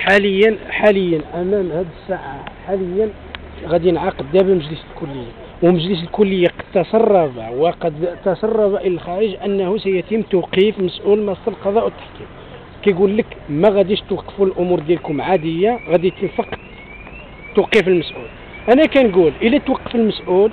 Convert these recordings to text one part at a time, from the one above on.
حاليا امام هذه الساعه حاليا غادي ينعقد دابا مجلس الكليه، ومجلس الكليه وقد تسرب الى الخارج انه سيتم توقيف مسؤول مصر القضاء والتحكيم. كيقول لك ما غاديش توقفوا الامور ديالكم عاديه، غادي يتم فقط توقيف المسؤول. انا كنقول الا توقف المسؤول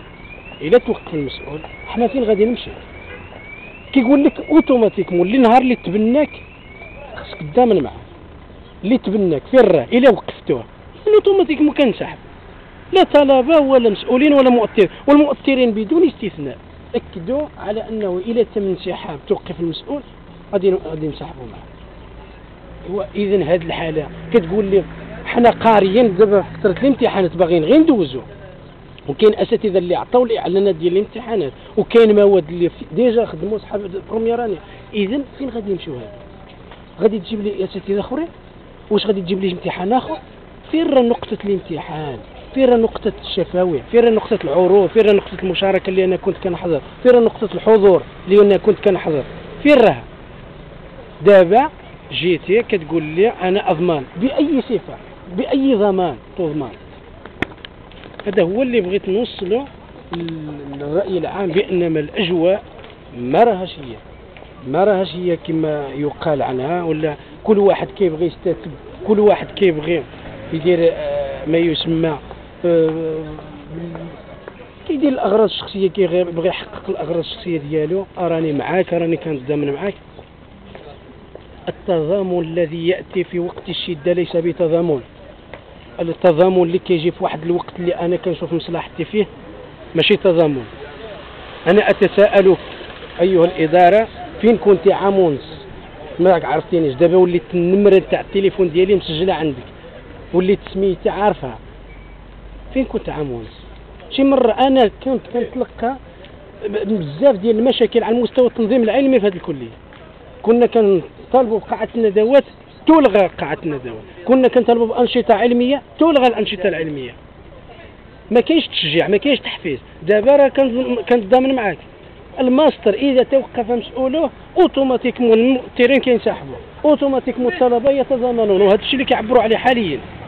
حنا فين غادي نمشي؟ كيقول لك اوتوماتيكمون اللي نهار اللي تبناك خصك تضامن معاه، اللي تبناك في الراه الا وقفتوه اوتوماتيكمون كنسحب، لا طلبه ولا مسؤولين ولا مؤثرين، والمؤثرين بدون استثناء اكدوا على انه اذا تم انسحاب توقف المسؤول غادي نسحبوا معه. اذا هذه الحاله كتقول لي حنا قاريين دابا في فتره الامتحانات باغيين غير ندوزو، وكاين اساتذه اللي عطاو الاعلانات ديال الامتحانات، وكاين مواد اللي ديجا خدموا صحاب بروميير اني. اذا فين غادي نمشيو؟ هذا غادي تجيب لي اساتذه اخرين؟ واش غادي تجيب لي امتحان اخر؟ فين راه نقطه الامتحان؟ فين راه نقطه الشفوي؟ فين راه نقطه العروض؟ فين راه نقطه المشاركه اللي انا كنت كنحضر؟ فين راه نقطه الحضور اللي انا كنت كنحضر؟ فين راه؟ دابا جيتي كتقول لي انا اضمن باي صفه، باي ضمان تضمن؟ هذا هو اللي بغيت نوصله للرأي العام، بأنما الأجواء ما راهاش هي كما يقال عنها، ولا كل واحد كيبغي يستتب، كل واحد كيبغي يدير ما يسمى كيدير الأغراض الشخصية، كيبغي يحقق الأغراض الشخصية ديالو. راني معاك، راني كنتضامن معاك. التضامن الذي يأتي في وقت الشدة ليس بتضامن. التضامن اللي كيجي في واحد الوقت اللي انا كنشوف مصلحتي فيه ماشي تضامن. انا اتساءلك ايها الاداره، فين كنت عام ونص؟ ماك عرفتينيش، دابا وليت النمره تاع التليفون ديالي مسجله عندك، وليت سميتي عارفها. فين كنت عام ونص؟ شي مره انا كنت كنتلقى بزاف ديال المشاكل على المستوى التنظيم العلمي في هذه الكليه. كنا كنطالبوا بقاعه الندوات تلغى قاعة الندوات، كنا كنطالبوا بأنشطة علمية تلغى الأنشطة العلمية. ما كاينش تشجيع، ما كاينش تحفيز. دابا راه كنتضامن معاك، الماستر إذا توقف مسؤوله اوتوماتيكمون المؤثرين كينسحبوا، اوتوماتيكمون الطلبة يتضامنون، وهذا الشيء اللي كيعبروا عليه حاليا.